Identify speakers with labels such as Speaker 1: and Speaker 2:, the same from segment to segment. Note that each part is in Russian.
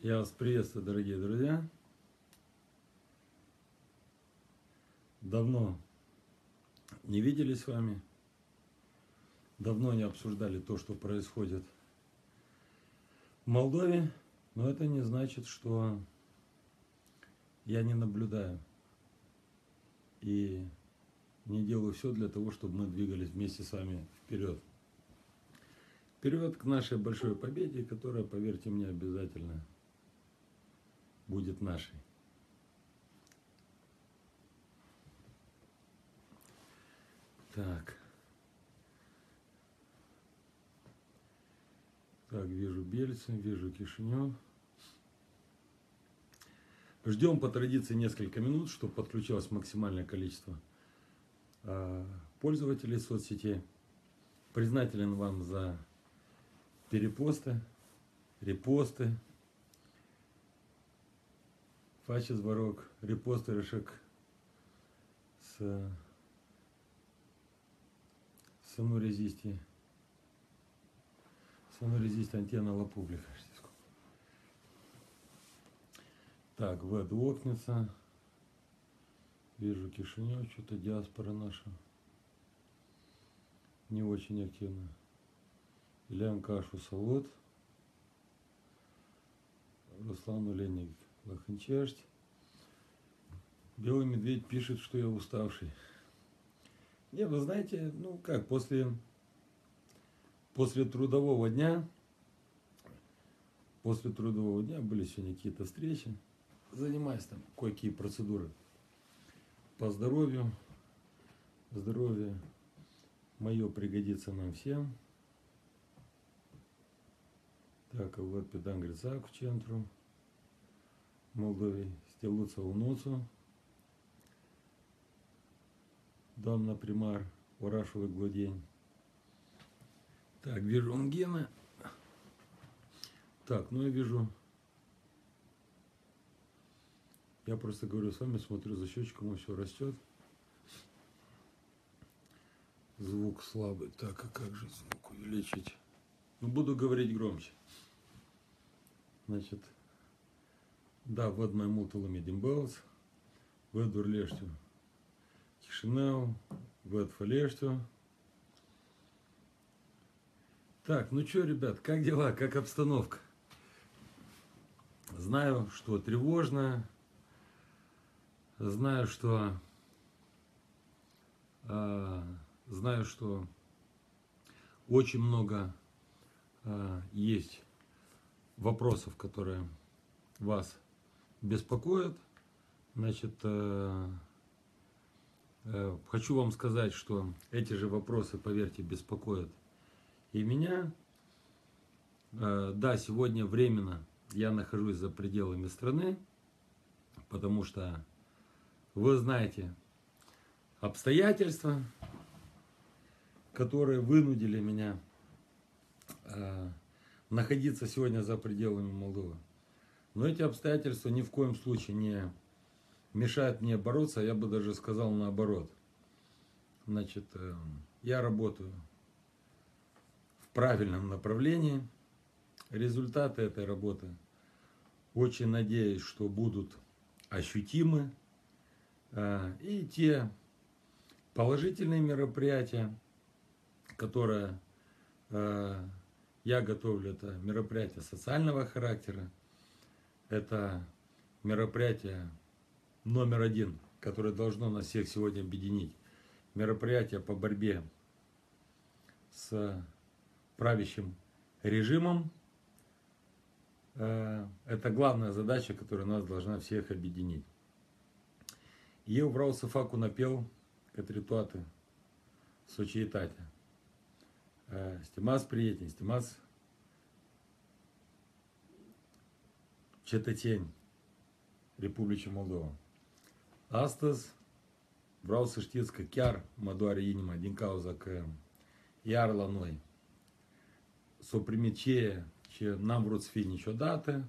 Speaker 1: Я вас приветствую, дорогие друзья. Давно не виделись с вами. Давно не обсуждали то, что происходит в Молдове. Но это не значит, что я не наблюдаю. И не делаю все для того, чтобы мы двигались вместе с вами вперед. Вперед к нашей большой победе, которая, поверьте мне, обязательно будет нашей. Так, вижу Бельцы, вижу Кишинев. Ждем по традиции несколько минут, чтобы подключилось максимальное количество пользователей соцсетей. Признателен вам за перепосты, репосты. Фачес Барок, репосты Решек с Сану Резисти Антена Ла Публика. Так, Вэд Окница. Вижу Кишинев, что-то диаспора наша не очень активно. Ильян Кашу Салот. Руслан Уленик Лоханчешть. Белый медведь пишет, что я уставший. Не, вы знаете, ну как, после трудового дня были сегодня какие-то встречи. Занимаюсь там кое-какие процедуры по здоровью. Здоровье мое пригодится нам всем. Так, а вот Педангрицак в центру Молдовы. Стелуца Унуцу. Домна примар Урашевый Глодень. Так, вижу Унгена. Так, ну я вижу. Я просто говорю с вами, смотрю за счетчиком, все растет. Звук слабый. Так, а как же звук увеличить? Ну, буду говорить громче. Значит, да, вот мой мултулами Димбелс, вот Дурлештю Кишинев, вот Фалештю. Так, ну что, ребят, как дела, как обстановка? Знаю, что тревожно. Знаю, что очень много есть вопросов, которые вас беспокоят. Значит, хочу вам сказать, что эти же вопросы, поверьте, беспокоят и меня. Да, сегодня временно я нахожусь за пределами страны, потому что вы знаете обстоятельства, которые вынудили меня находиться сегодня за пределами Молдовы. Но эти обстоятельства ни в коем случае не мешают мне бороться, я бы даже сказал наоборот. Значит, я работаю в правильном направлении. Результаты этой работы, очень надеюсь, что будут ощутимы. И те положительные мероприятия, которые я готовлю, это мероприятия социального характера, это мероприятие номер один, которое должно нас всех сегодня объединить. Мероприятие по борьбе с правящим режимом. Это главная задача, которая нас должна всех объединить. Eu vreau să fac un apel către toată societatea. Stimați prieteni, stimați cetățeni Republicii Moldova. Astăzi vreau să știți că chiar mă doare inima din cauza că iar la noi s-o primit ceea ce n-am vrut să fie niciodată,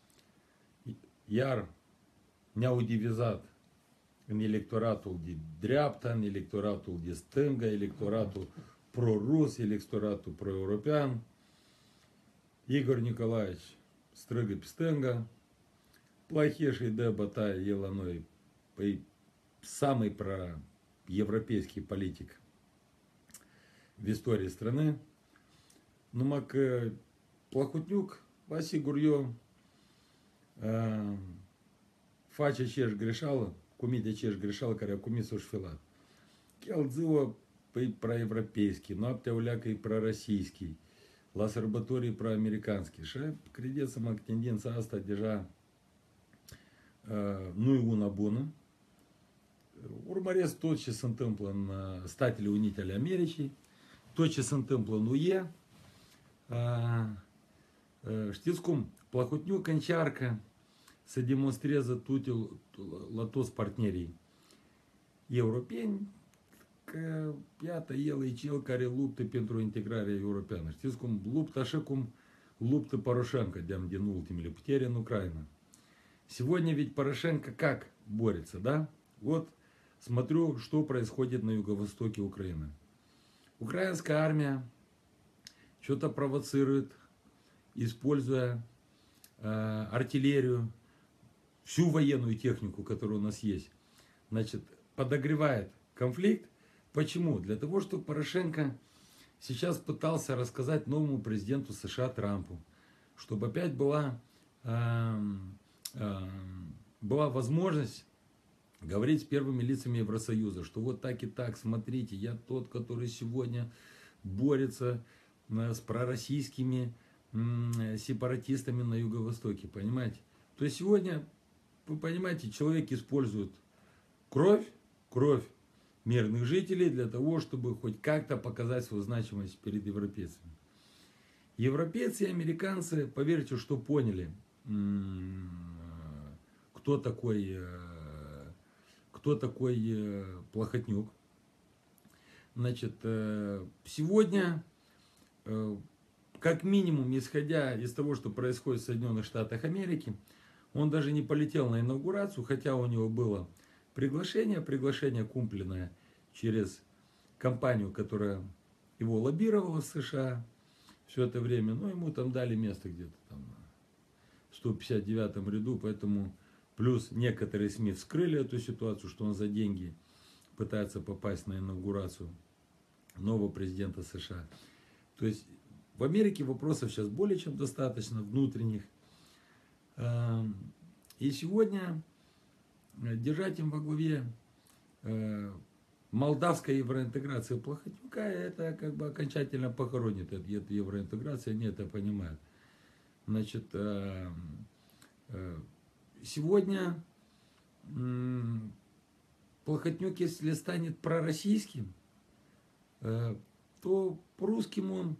Speaker 1: iar ne-au divizat în electoratul de dreapta, în electoratul de stânga, electoratul pro-rus, electoratul pro-european. Igor Nicolaevici, стрыга пистенга, плохейший де батай еланой, самый проевропейский политик в истории страны. Ну, мак плохотнюк, Васи Гурьё, фача чеш грешала, кумидя чеш грешала, коря кумису шфила. Келдзио проевропейский, но аптявляка и пророссийский. Ласарбаторий проамериканский. Ше кредит самак тенденция аста держа ну и унабуна. Урмарес точи сантемплан статели унителя Америки. Точи сантемплан уе. Штицкум плохотню кончарка садемонстреза тутил латос партнерий. Европейн пята ела и чел кари лупты пентру интегрария европеана. Штицкум лупташекум лупты Порошенко дям денултим или потерян Украина. Сегодня ведь Порошенко как борется, да? Вот смотрю, что происходит на юго-востоке Украины. Украинская армия что-то провоцирует, используя артиллерию, всю военную технику, которая у нас есть. Значит, подогревает конфликт. Почему? Для того, чтобы Порошенко сейчас пытался рассказать новому президенту США Трампу, чтобы опять была возможность говорить с первыми лицами Евросоюза, что вот так и так, смотрите, я тот, который сегодня борется с пророссийскими сепаратистами на Юго-Востоке, понимаете? То есть сегодня, вы понимаете, человек использует кровь мирных жителей для того, чтобы хоть как-то показать свою значимость перед европейцами. Европейцы и американцы, поверьте, что поняли, кто такой Плохотнюк. Значит, сегодня, как минимум, исходя из того, что происходит в Соединенных Штатах Америки, он даже не полетел на инаугурацию, хотя у него было приглашение купленное через компанию, которая его лоббировала в США все это время. Но ему там дали место где-то там в 159-м ряду, поэтому плюс некоторые СМИ вскрыли эту ситуацию, что он за деньги пытается попасть на инаугурацию нового президента США. То есть в Америке вопросов сейчас более чем достаточно внутренних. И сегодня держать им во главе молдавская евроинтеграция Плохотнюка, это как бы окончательно похоронит эту евроинтеграцию, они это понимают. Значит, сегодня Плохотнюк, если станет пророссийским, то русским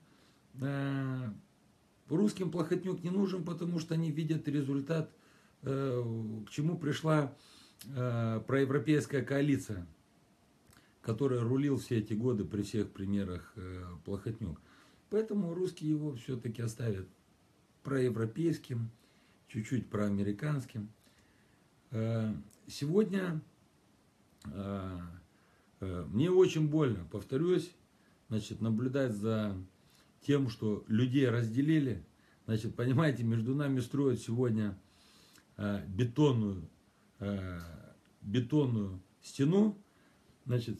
Speaker 1: Плохотнюк не нужен, потому что они видят результат, к чему пришла проевропейская коалиция, которая рулил все эти годы при всех примерах Плохотнюк. Поэтому русские его все-таки оставят проевропейским, чуть-чуть проамериканским. Сегодня мне очень больно, повторюсь, значит, наблюдать за тем, что людей разделили. Значит, понимаете, между нами строят сегодня бетонную стену, значит,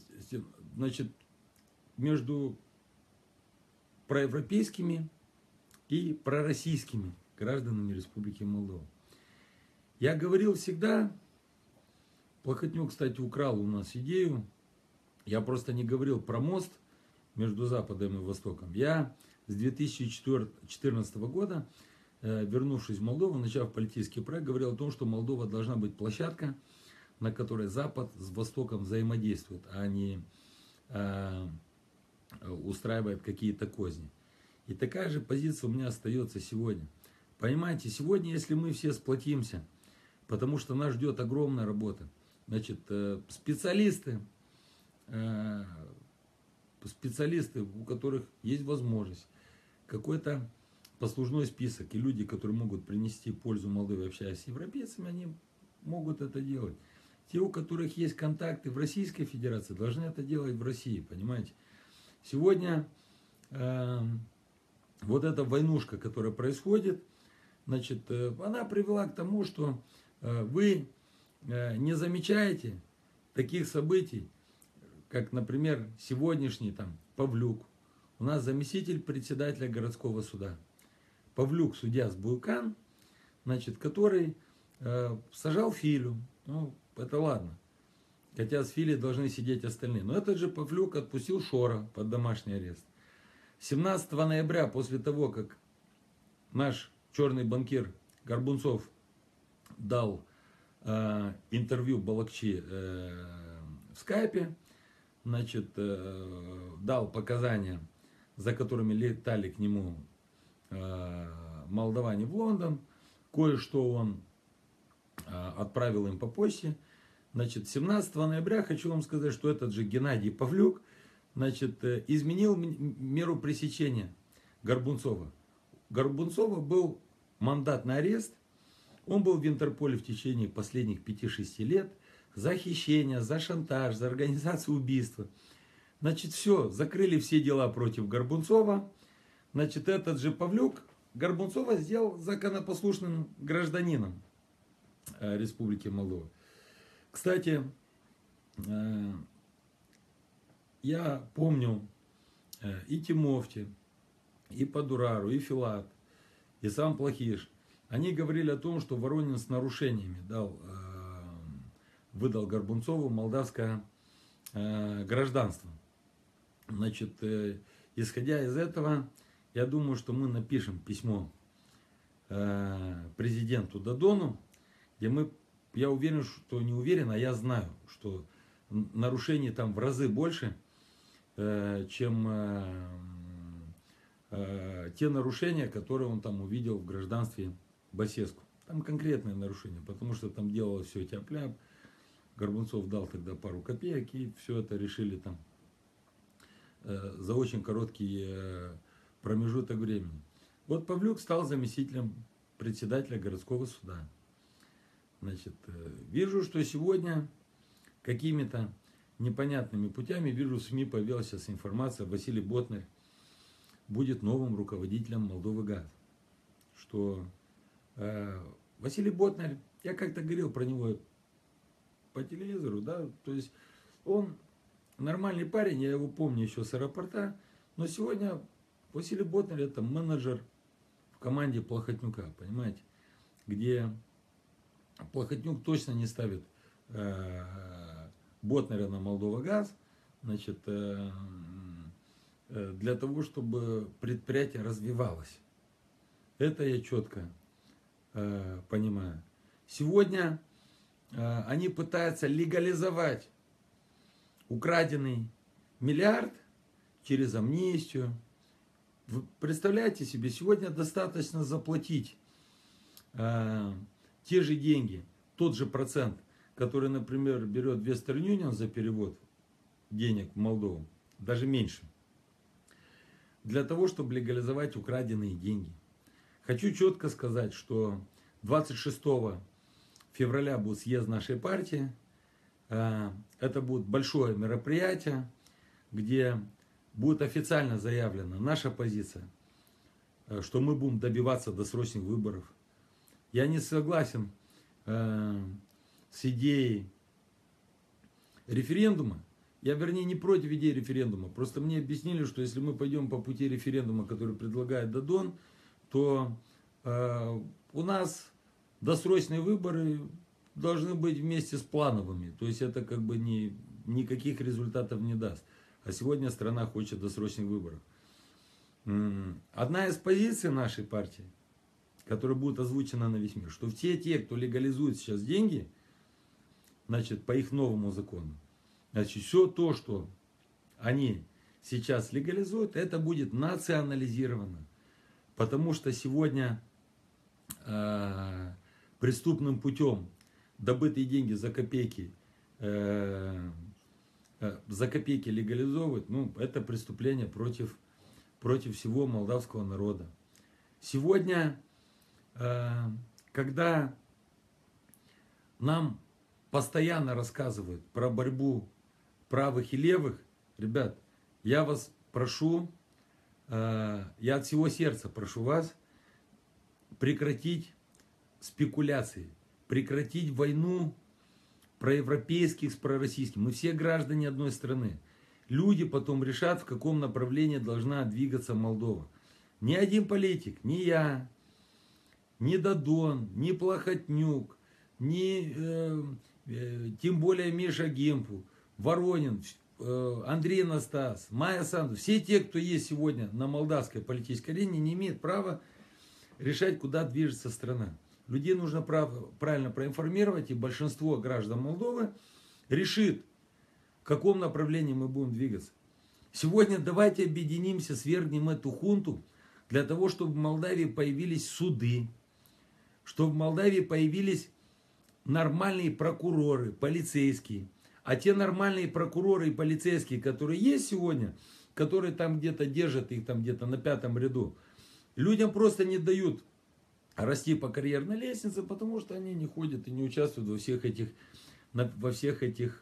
Speaker 1: между проевропейскими и пророссийскими гражданами Республики Молдова. Я говорил всегда, Плохотнюк, кстати, украл у нас идею, я просто не говорил про мост между Западом и Востоком. Я с 2014 года, вернувшись в Молдову, начав политический проект, говорил о том, что Молдова должна быть площадка, на которой Запад с Востоком взаимодействует, а не устраивает какие-то козни. И такая же позиция у меня остается сегодня. Понимаете, сегодня, если мы все сплотимся, потому что нас ждет огромная работа, значит, специалисты, у которых есть возможность, какой-то послужной список, и люди, которые могут принести пользу Молдове, общаясь с европейцами, они могут это делать. Те, у которых есть контакты в Российской Федерации, должны это делать в России, понимаете. Сегодня вот эта войнушка, которая происходит, значит, она привела к тому, что вы не замечаете таких событий, как, например, сегодняшний там Павлюк. У нас заместитель председателя городского суда. Павлюк, судья с Буйкан, значит, который сажал Филю. Ну, это ладно. Хотя с Филей должны сидеть остальные. Но этот же Павлюк отпустил Шора под домашний арест. 17 ноября, после того, как наш черный банкир Горбунцов дал интервью Балакчи в скайпе, значит, дал показания, за которыми летали к нему молдаване в Лондон, кое-что он отправил им по почте. Значит, 17 ноября хочу вам сказать, что этот же Геннадий Павлюк, значит, изменил меру пресечения Горбунцова. Горбунцова был мандат на арест, он был в Интерполе в течение последних 5-6 лет за хищение, за шантаж, за организацию убийства. Значит, все, закрыли все дела против Горбунцова. Значит, этот же Павлюк Горбунцова сделал законопослушным гражданином Республики Молдова. Кстати, я помню и Тимофти, и Падурару, и Филат, и сам Плохиш. Они говорили о том, что Воронин с нарушениями выдал Горбунцову молдавское гражданство. Значит, исходя из этого, я думаю, что мы напишем письмо президенту Додону, где я уверен, что не уверен, а я знаю, что нарушений там в разы больше, чем те нарушения, которые он там увидел в гражданстве Басеску. Там конкретные нарушения, потому что там делалось все тяп-ляп. Горбунцов дал тогда пару копеек, и все это решили там за очень короткий промежуток времени. Вот Павлюк стал заместителем председателя городского суда. Значит, вижу, что сегодня какими-то непонятными путями, вижу, в СМИ появилась сейчас информация, Василий Ботнарь будет новым руководителем Молдовыгаз. Что Василий Ботнарь, я как-то говорил про него по телевизору, да, то есть он нормальный парень, я его помню еще с аэропорта, но сегодня Василий Ботнарь это менеджер в команде Плохотнюка, понимаете, где Плохотнюк точно не ставит Ботнаря на Молдовагаз, значит, для того, чтобы предприятие развивалось. Это я четко понимаю. Сегодня они пытаются легализовать украденный миллиард через амнистию. Вы представляете себе, сегодня достаточно заплатить те же деньги, тот же процент, который, например, берет Western Union за перевод денег в Молдову, даже меньше, для того, чтобы легализовать украденные деньги. Хочу четко сказать, что 26 февраля будет съезд нашей партии. Это будет большое мероприятие, где будет официально заявлена наша позиция, что мы будем добиваться досрочных выборов. Я не согласен с идеей референдума. Я, вернее, не против идеи референдума. Просто мне объяснили, что если мы пойдем по пути референдума, который предлагает Додон, то у нас досрочные выборы должны быть вместе с плановыми. То есть это как бы никаких результатов не даст. А сегодня страна хочет досрочных выборов. Одна из позиций нашей партии, которая будет озвучена на весь мир, что все те, кто легализует сейчас деньги, значит, по их новому закону, значит, все то, что они сейчас легализуют, это будет национализировано. Потому что сегодня преступным путем добытые деньги за копейки легализовывать, ну, это преступление против всего молдавского народа. Сегодня, когда нам постоянно рассказывают про борьбу правых и левых, ребят, я вас прошу, я от всего сердца прошу вас прекратить спекуляции, прекратить войну проевропейских с пророссийским. Мы все граждане одной страны. Люди потом решат, в каком направлении должна двигаться Молдова. Ни один политик, ни я, ни Додон, ни Плохотнюк, ни тем более Миша Гемпу, Воронин, Андрей Настас, Майя Санду, все те, кто есть сегодня на молдавской политической арене, не имеют права решать, куда движется страна. Людей нужно правильно проинформировать, и большинство граждан Молдовы решит, в каком направлении мы будем двигаться. Сегодня давайте объединимся, свергнем эту хунту, для того, чтобы в Молдавии появились суды, чтобы в Молдавии появились нормальные прокуроры, полицейские. А те нормальные прокуроры и полицейские, которые есть сегодня, которые там где-то держат их там где-то на 5-м ряду, людям просто не дают расти по карьерной лестнице, потому что они не ходят и не участвуют во всех этих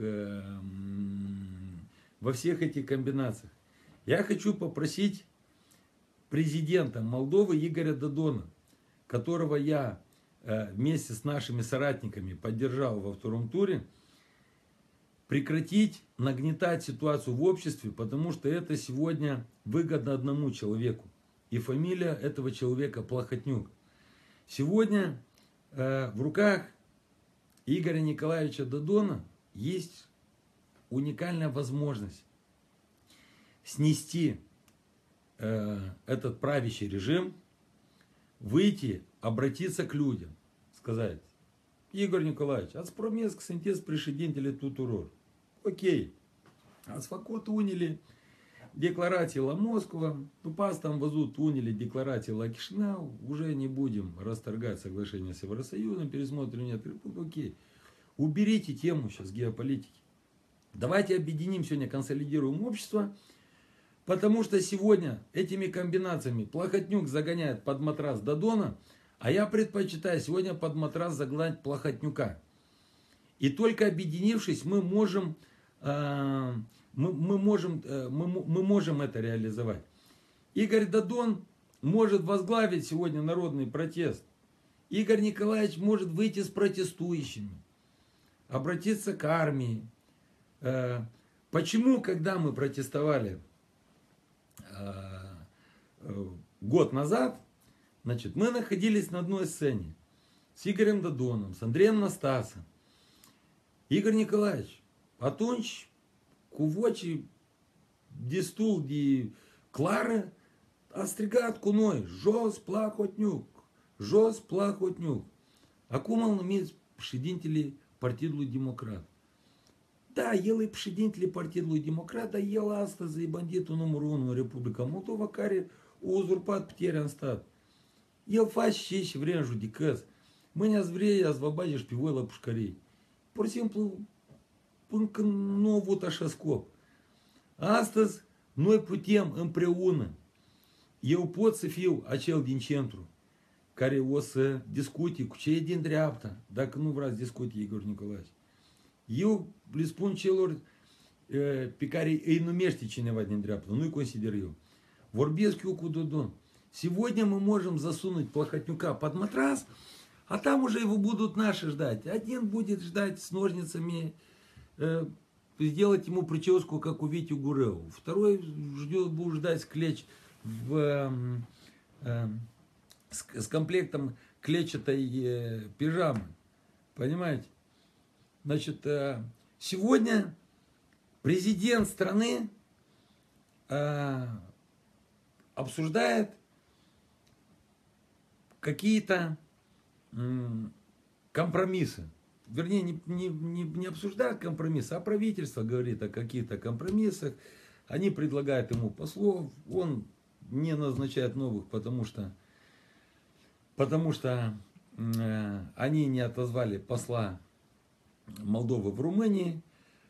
Speaker 1: комбинациях. Я хочу попросить президента Молдовы Игоря Додона, которого я вместе с нашими соратниками поддержал во 2-м туре, прекратить нагнетать ситуацию в обществе, потому что это сегодня выгодно одному человеку. И фамилия этого человека Плохотнюк. Сегодня в руках Игоря Николаевича Додона есть уникальная возможность снести этот правящий режим, выйти, обратиться к людям, сказать: Игорь Николаевич, отспромеск синтез пришедентели тут урор. Окей, асфакот уняли декларации Ла Москва, тупас там везут уняли декларации Ла Кишинау, уже не будем расторгать соглашение с Евросоюзом, пересмотрим нет, окей. Уберите тему сейчас геополитики. Давайте объединим сегодня, консолидируем общество, потому что сегодня этими комбинациями Плохотнюк загоняет под матрас Додона, а я предпочитаю сегодня под матрас загнать Плохотнюка. И только объединившись, мы можем это реализовать. Игорь Додон может возглавить сегодня народный протест. Игорь Николаевич может выйти с протестующими, обратиться к армии. Почему, когда мы протестовали год назад, значит, мы находились на одной сцене с Игорем Додоном, с Андреем Настасом. Игорь Николаевич, atunci, cu voci destul de clare, a strigat cu noi: jos Plahotniuc, jos Plahotniuc. Acum îl numiți președintele Partidului Democrat. Da, el e președintele Partidului Democrat, dar el astăzi e banditul numărul 1 în Republica Moldova, care a uzurpat puterea în stat. El face ce vrea în judecăți. Mâine ați vrea, ați vă bage și pe voi la pușcării. Pur și simplu, până când nu a avut așa scop. Astăzi, noi putem împreună. Eu pot să fiu acel din centru care o să discute cu cei din dreapta, dacă nu vreau să discute Igor Nicolae. Eu le spun celor pe care îi numește cineva din dreapta, nu-i consider eu. Vorbesc eu cu Dodon. Сегодня мы можем засунуть Плохотнюка под матрас, а там уже его будут наши ждать. Один будет ждать с ножницами, сделать ему прическу, как у Вити Гуреу. Второй будет ждать с комплектом клетчатой пижамы. Понимаете? Значит, сегодня президент страны обсуждает какие-то компромиссы. Вернее, не обсуждает компромиссы, а правительство говорит о каких-то компромиссах. Они предлагают ему послов, он не назначает новых, потому что они не отозвали посла Молдовы в Румынии.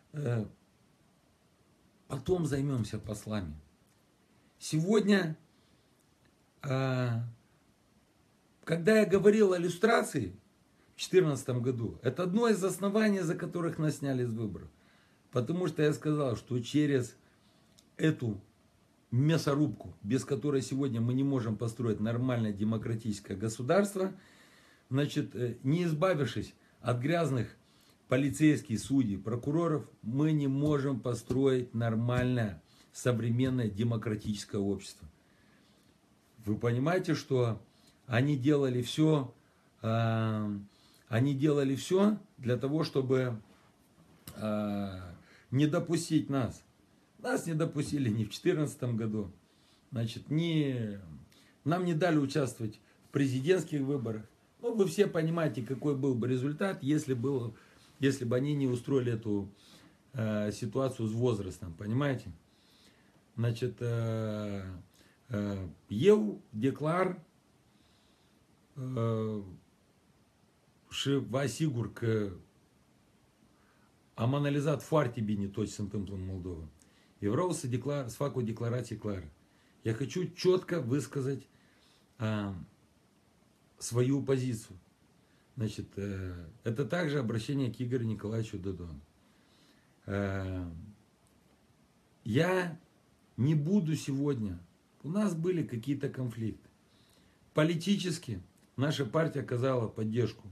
Speaker 1: Потом займемся послами. Сегодня, когда я говорил о иллюстрации в 2014 году, это одно из оснований, за которых нас сняли с выборов. Потому что я сказал, что через эту мясорубку, без которой сегодня мы не можем построить нормальное демократическое государство, значит, не избавившись от грязных полицейских, судей, прокуроров, мы не можем построить нормальное современное демократическое общество. Вы понимаете, что они делали все для того, чтобы не допустить нас. Нас не допустили ни в 2014 году. Значит, нам не дали участвовать в президентских выборах. Ну, вы все понимаете, какой был бы результат, если бы они не устроили эту ситуацию с возрастом. Понимаете? Значит, eu declar și vă asigur că am analizat foarte bine tot ce se întâmplă în Moldova. И vreau să fac o declarație clară. Я хочу четко высказать свою позицию. Значит, это также обращение к Игорю Николаевичу Додону. Я не буду сегодня... У нас были какие-то конфликты. Политически наша партия оказала поддержку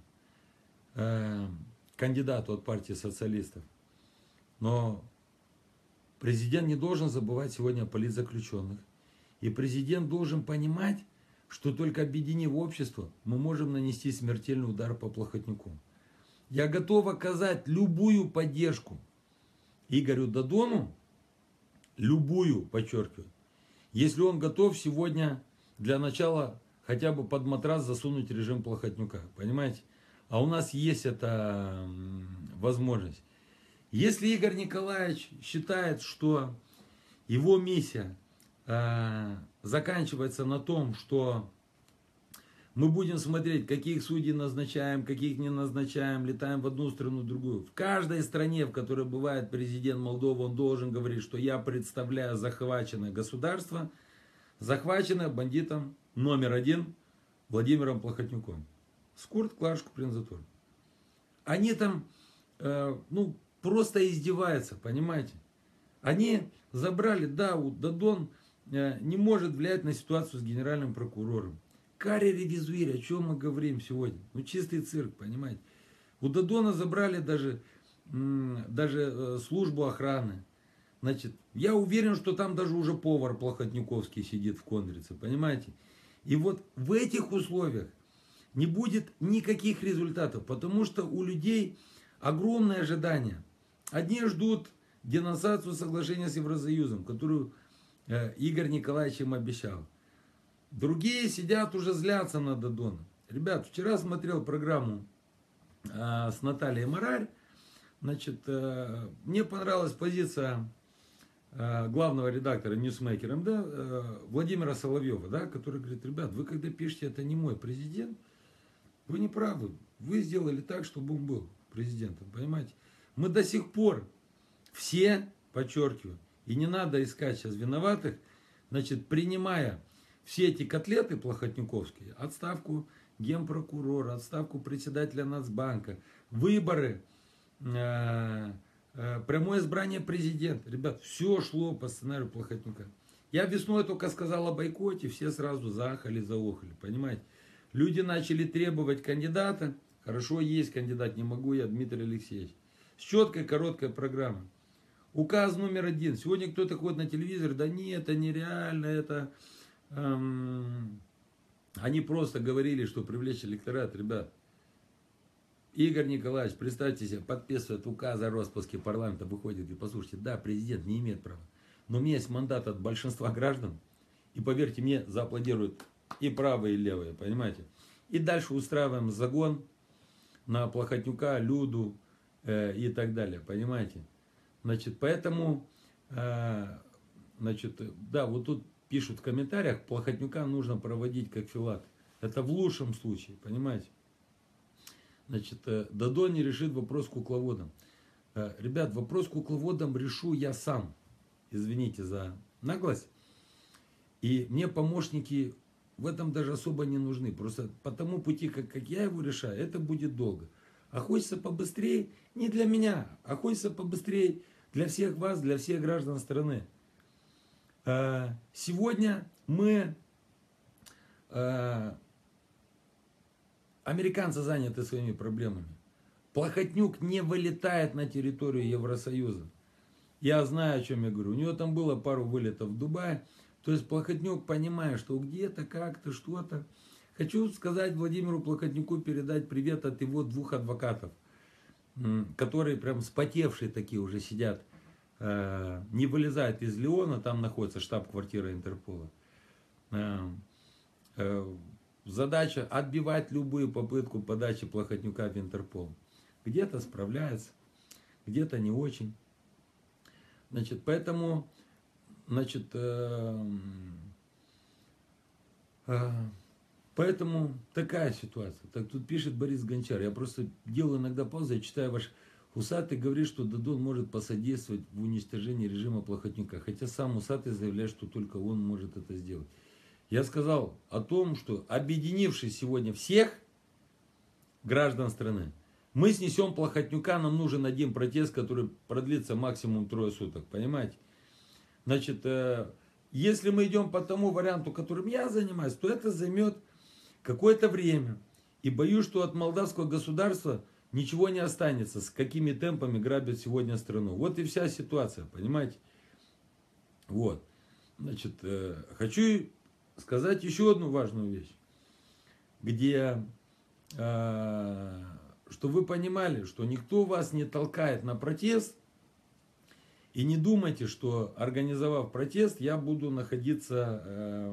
Speaker 1: кандидату от партии социалистов. Но президент не должен забывать сегодня о политзаключенных. И президент должен понимать, что только объединив общество, мы можем нанести смертельный удар по Плохотнюку. Я готов оказать любую поддержку Игорю Додону, любую, подчеркиваю, если он готов сегодня для начала хотя бы под матрас засунуть режим Плохотнюка. Понимаете? А у нас есть эта возможность. Если Игорь Николаевич считает, что его миссия заканчивается на том, что мы будем смотреть, каких судей назначаем, каких не назначаем, летаем в одну страну, в другую. В каждой стране, в которой бывает президент Молдовы, он должен говорить, что я представляю захваченное государство, захваченное бандитом номер 1 Владимиром Плохотнюком. Скурт, клашку, принзатур. Они там, просто издеваются, понимаете? Они забрали, Додон не может влиять на ситуацию с генеральным прокурором. Кари ревизуир, о чем мы говорим сегодня? Чистый цирк, понимаете? У Додона забрали даже службу охраны. Значит, я уверен, что там даже уже повар Плохотнюковский сидит в Кондрице, понимаете? И вот в этих условиях не будет никаких результатов, потому что у людей огромное ожидание. Одни ждут денонсацию соглашения с Евросоюзом, которую Игорь Николаевич им обещал. Другие сидят уже злятся на Додона. Ребят, вчера смотрел программу с Натальей Марарь. Значит, мне понравилась позиция главного редактора Ньюсмейкера МД Владимира Соловьева, который говорит: ребят, вы когда пишете, это не мой президент, вы не правы. Вы сделали так, чтобы он был президентом, понимаете? Мы до сих пор все, подчеркиваю, и не надо искать сейчас виноватых, значит, принимая все эти котлеты плохотнюковские, отставку генпрокурора, отставку председателя Нацбанка, выборы, прямое избрание президента. Ребят, все шло по сценарию Плохотнюка. Я весной только сказал о бойкоте, все сразу заохали, понимаете? Люди начали требовать кандидата. Хорошо, есть кандидат, не могу я, Дмитрий Алексеевич. С четкой, короткой программой. Указ номер 1. Сегодня кто-то ходит на телевизор, да нет, это нереально, это... Они просто говорили, что привлечь электорат, ребят. Игорь Николаевич, представьте себе, подписывает указ о распуске парламента, выходит и послушайте, да, президент не имеет права. Но у меня есть мандат от большинства граждан, и поверьте мне, зааплодируют и правые, и левые, понимаете. И дальше устраиваем загон на Плохотнюка, Люду и так далее, понимаете. Значит, поэтому, значит, да, вот тут пишут в комментариях, Плохотнюка нужно проводить как Филат. Это в лучшем случае, понимаете. Значит, Додон не решит вопрос с кукловодом. Ребят, вопрос с кукловодом решу я сам. Извините за наглость. И мне помощники в этом даже особо не нужны. Просто по тому пути, как я его решаю, это будет долго. А хочется побыстрее не для меня, а хочется побыстрее для всех вас, для всех граждан страны. Сегодня мы, американцы заняты своими проблемами. Плохотнюк не вылетает на территорию Евросоюза. Я знаю, о чем я говорю. У него там было пару вылетов в Дубае. То есть Плохотнюк, понимая, что где-то, как-то, что-то. Хочу сказать Владимиру Плохотнюку, передать привет от его 2 адвокатов, которые прям вспотевшие такие уже сидят, не вылезают из Леона, там находится штаб-квартира Интерпола. Задача отбивать любую попытку подачи Плохотнюка в Интерпол. Где-то справляется, где-то не очень. Значит, поэтому, значит, поэтому такая ситуация. Так тут пишет Борис Гончар. Я просто делаю иногда паузу, я читаю ваш Усатый говорит, что Дадон может посодействовать в уничтожении режима Плохотнюка. Хотя сам Усатый заявляет, что только он может это сделать. Я сказал о том, что объединившись сегодня всех граждан страны, мы снесем Плохотнюка, нам нужен один протест, который продлится максимум 3 суток, понимаете? Значит, если мы идем по тому варианту, которым я занимаюсь, то это займет какое-то время. И боюсь, что от молдавского государства ничего не останется, с какими темпами грабят сегодня страну. Вот и вся ситуация, понимаете? Вот. Значит, хочу сказать еще одну важную вещь, где, что вы понимали, что никто вас не толкает на протест, и не думайте, что организовав протест, я буду находиться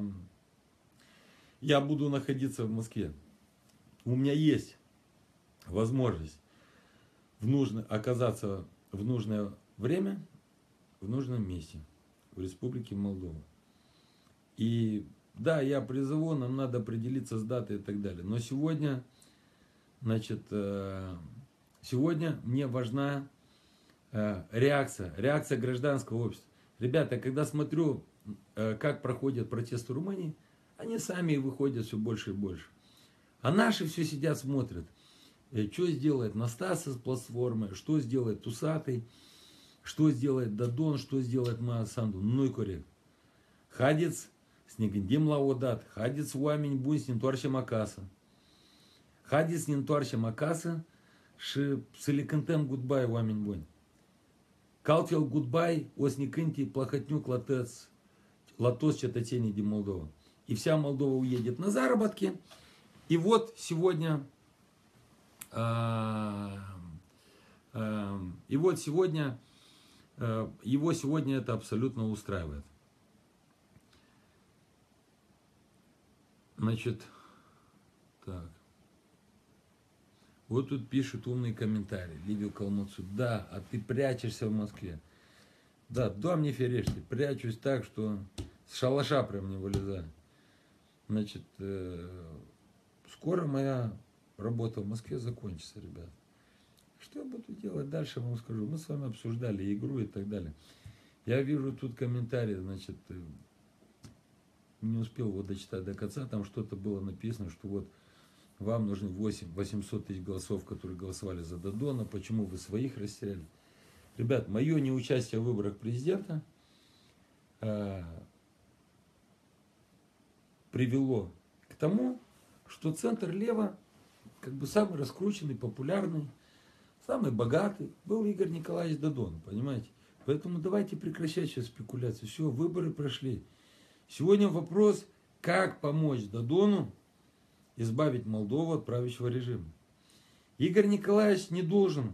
Speaker 1: в Москве. У меня есть возможность оказаться в нужное время, в нужном месте, в Республике Молдова. И да, я призову, нам надо определиться с датой и так далее. Но сегодня, значит, сегодня мне важна реакция гражданского общества. Ребята, когда смотрю, как проходят протесты в Румынии, они сами выходят все больше и больше. А наши все сидят, смотрят, что сделает Настаса с платформой, что сделает Усатый, что сделает Дадон, что сделает Майя Санду. Ну и коррект. Хадец с Негендим Лаодат, хадец Уамень Бун с Нинтуарщем Акаса. Хадец Нинтуарщем Акаса, Шеликентем Гудбай Уамень Бун. Калтел Гудбай, Осникинти, Плохотнюк, Латос, Чататени, Ди Молдова. И вся Молдова уедет на заработки. И вот сегодня, его сегодня это абсолютно устраивает. Значит, так. Вот тут пишут умный комментарий. Ливию Калмацу. Да, а ты прячешься в Москве. Да, дом не ферешь, ты прячусь так, что с шалаша прям не вылезаю. Значит, скоро моя работа в Москве закончится, ребят. Что я буду делать дальше, вам скажу. Мы с вами обсуждали игру и так далее. Я вижу тут комментарий, значит, не успел его дочитать до конца, там что-то было написано, что вот вам нужны 800 тысяч голосов, которые голосовали за Дадона, почему вы своих растеряли. Ребят, мое неучастие в выборах президента привело к тому, что центр-лево, как бы самый раскрученный, популярный, самый богатый был Игорь Николаевич Дадон, понимаете? Поэтому давайте прекращать сейчас спекуляции. Все, выборы прошли. Сегодня вопрос, как помочь Дадону избавить Молдову от правящего режима. Игорь Николаевич не должен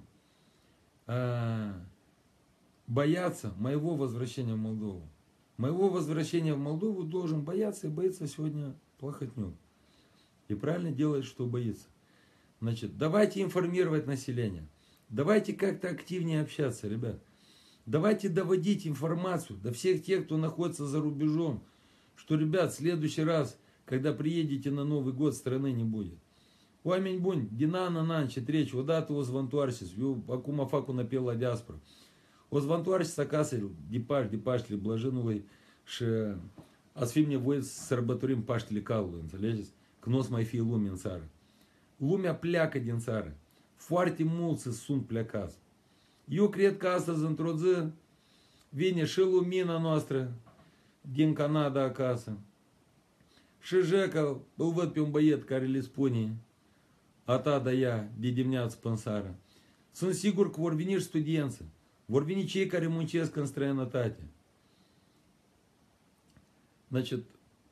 Speaker 1: бояться моего возвращения в Молдову. Моего возвращения в Молдову должен бояться и боится сегодня Плохотнюк. И правильно делает, что боится. Значит, давайте информировать население. Давайте как-то активнее общаться, ребят. Давайте доводить информацию до всех тех, кто находится за рубежом, что, ребят, в следующий раз, когда приедете на Новый год, страны не будет. Уамень бунь, динана нанчит речь, водату озвантуарсис, акумафаку напела диаспора. Озвантуарсис акасил, дипаш ли блаженовый, асфимне воец сарбатурим паштли каллуин, залезет, кнос майфи лумен сары. Лумя пляка динсары, фуарти мулцы сун плякас. Ю крет каса зантродзе, вене шилу мина ностра. Din Canada acasă. Și Jeca, îl văd pe un băiet care le spune, a ta da ea, de dimineață până seara. Sunt sigur că vor veni și studenți, vor veni cei care muncesc în străinătate. Значит,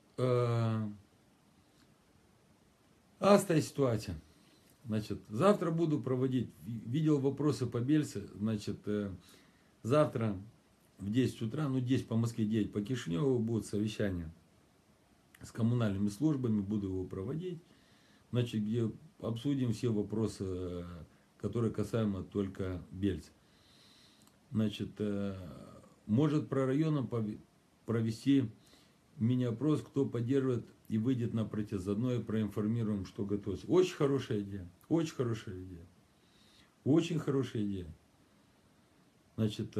Speaker 1: asta e ситуация. Значит, завтра буду проводить, видел вопросы по Бельце, значит, завтра в 10 утра, ну 10 по Москве, 9 по Кишиневу будет совещание с коммунальными службами, буду его проводить, значит, где обсудим все вопросы, которые касаемо только Бельца. Значит, может про районом провести мини-опрос, кто поддерживает и выйдет на протест. Заодно и проинформируем, что готовится. Очень хорошая идея. Очень хорошая идея. Очень хорошая идея. Значит,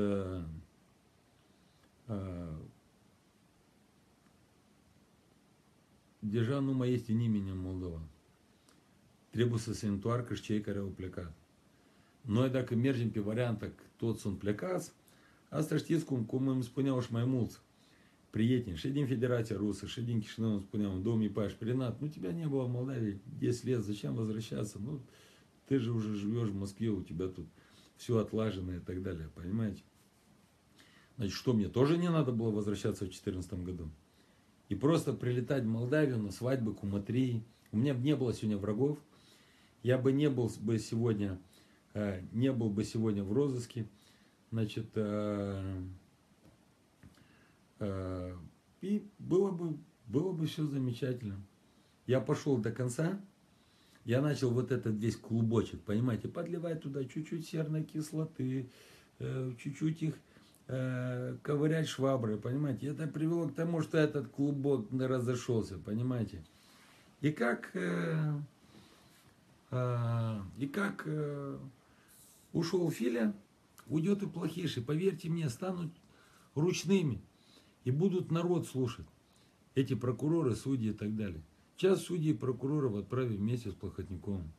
Speaker 1: deja nu mai este nimeni în Moldova. Trebuie să se întoarcă și cei care au plecat. Noi dacă mergem pe varianta că toți sunt plecați, asta știți cum îmi spuneau și mai mulți prieteni, și din Federația Rusă, și din Chișinău, îmi spuneau în 2014, Ренат, ну тебя не было в Молдавии 10 лет, зачем возвращаться? Ну, ты же уже живешь в Москве, у тебя тут все отлажено и так далее, понимаете? Значит, что мне тоже не надо было возвращаться в 2014 году? И просто прилетать в Молдавию на свадьбы, куматрии. У меня бы не было сегодня врагов, я бы не был бы сегодня в розыске, значит, и было бы все замечательно. Я пошел до конца, я начал вот этот весь клубочек, понимаете, подливать туда чуть-чуть серной кислоты, чуть-чуть их ковырять шваброй, понимаете. Это привело к тому, что этот клубок разошелся, понимаете. И как ушел Филя, уйдет и плохиши, поверьте мне, станут ручными. И будут народ слушать. Эти прокуроры, судьи и так далее. Сейчас судьи и прокуроров отправили вместе с Плохотниковым.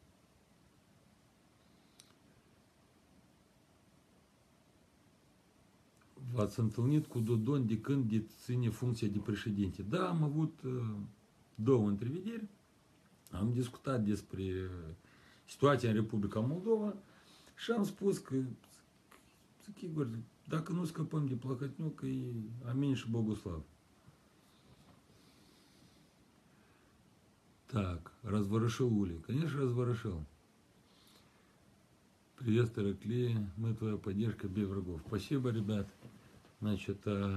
Speaker 1: V-ați întâlnit cu Dodon de când ține funcția de președinte. Da, am avut două întrevederi. Am discutat despre situația în Republica Moldova și am spus că, Igor, dacă nu scăpăm de Plahotniuc, e Amin și Boguslav. Так, разворошил Ули. Конечно, разворошил. Привет, Ираклий. Мы твоя поддержка, без врагов. Спасибо, ребят. Значит,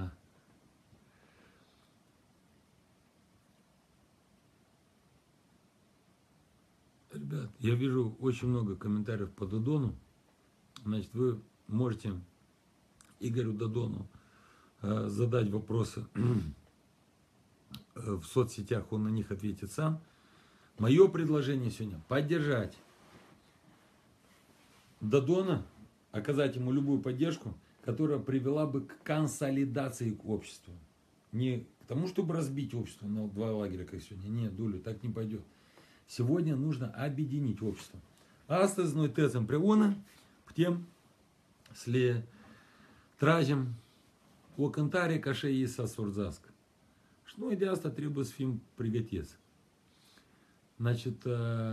Speaker 1: ребят, я вижу очень много комментариев по Додону. Значит, вы можете Игорю Додону задать вопросы в соцсетях, он на них ответит сам. Мое предложение сегодня поддержать Додона, оказать ему любую поддержку, которая привела бы к консолидации общества. Не к тому, чтобы разбить общество на два лагеря, как сегодня. Нет, Дуля, так не пойдет. Сегодня нужно объединить общество. Astăzi noi toți împreună putem să le tragem o cântare ca și ei să surzească. Și noi de asta trebuie să fim pregătiți. Значит,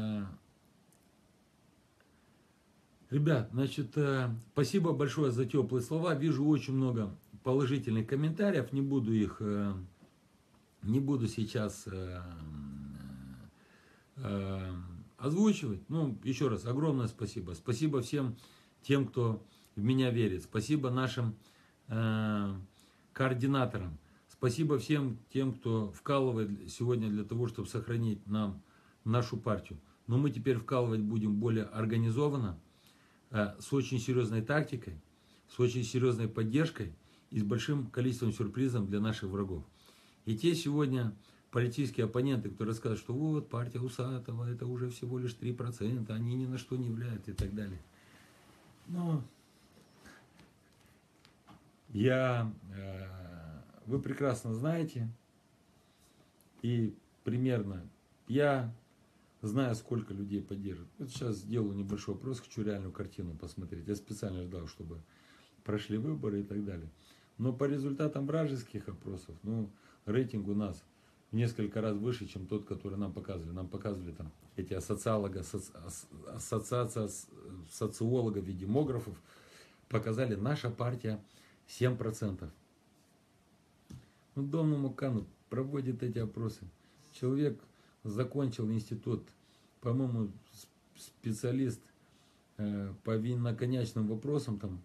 Speaker 1: ребят, значит, спасибо большое за теплые слова. Вижу очень много положительных комментариев. Не буду сейчас озвучивать. Ну, еще раз, огромное спасибо. Спасибо всем тем, кто в меня верит. Спасибо нашим координаторам. Спасибо всем тем, кто вкалывает сегодня для того, чтобы сохранить нам нашу партию. Но мы теперь вкалывать будем более организованно, с очень серьезной тактикой, с очень серьезной поддержкой и с большим количеством сюрпризов для наших врагов. И те сегодня политические оппоненты, которые рассказывают, что вот партия Усатова, это уже всего лишь 3%, они ни на что не влияют и так далее. Но вы прекрасно знаете, и примерно я знаю, сколько людей поддерживают. Вот сейчас сделаю небольшой опрос, хочу реальную картину посмотреть. Я специально ждал, чтобы прошли выборы и так далее. Но по результатам вражеских опросов, ну, рейтинг у нас в несколько раз выше, чем тот, который нам показывали. Нам показывали там эти ассоциация социологов и демографов, показали наша партия 7%. Ну, Дом Нурмукану проводит эти опросы. Человек закончил институт, по-моему, специалист по винно-коньячным вопросам, там,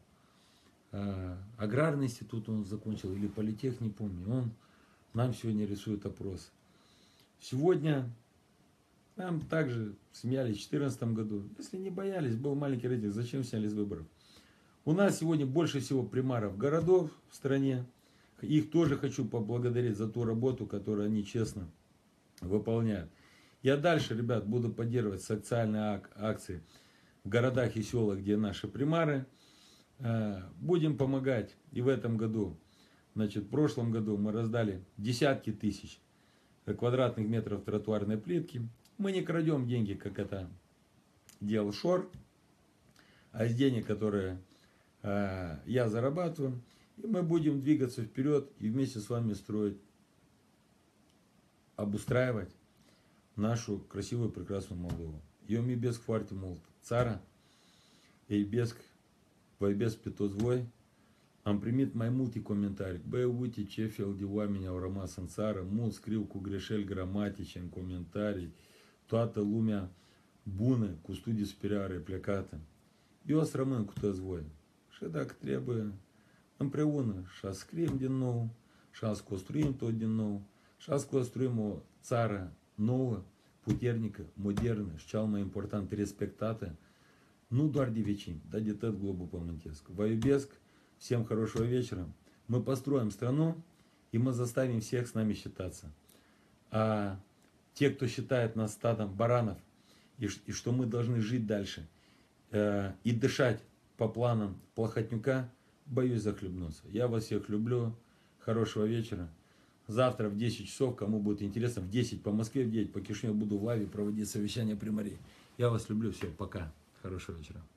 Speaker 1: аграрный институт он закончил, или политех, не помню. Он нам сегодня рисует опрос. Сегодня нам также смеялись в 2014 году. Если не боялись, был маленький рейтинг, зачем сняли с выборов? У нас сегодня больше всего примаров городов в стране. Их тоже хочу поблагодарить за ту работу, которую они честно выполняют. Я дальше, ребят, буду поддерживать социальные акции в городах и селах, где наши примары. Будем помогать и в этом году. Значит, в прошлом году мы раздали десятки тысяч квадратных метров тротуарной плитки. Мы не крадем деньги, как это делал Шор, а из денег, которые я зарабатываю. И мы будем двигаться вперед и вместе с вами строить, обустраивать нашу красивую, прекрасную Молдову. Eu îmi iubesc foarte mult țara, îi iubesc, vă iubesc pe toți voi. Am primit mai multe comentarii. Băi, uite ce fel de oameni au rămas în țară. Mulți scriu cu greșeli gramatice în comentarii. Toată lumea bună, cu studii superioare plecată. Eu o să rămân cu toți voi. Și dacă trebuie, împreună și să scriem din nou, și să construim tot din nou, și să construim o țară nouă, puternică, modernă și cel mai important, respectată, nu doar de vecini, dar de tot globul pământesc. Vă iubesc, всем хорошего вечера. Мы построим страну, и мы заставим всех с нами считаться. А те, кто считает нас стадом баранов, и что мы должны жить дальше, и дышать по планам Плохотнюка, боюсь захлебнуться. Я вас всех люблю. Хорошего вечера. Завтра в 10 часов, кому будет интересно, в 10 по Москве, в 9 по Кишиневу буду в лайве проводить совещание примарей. Я вас люблю. Всем пока. Хорошего вечера.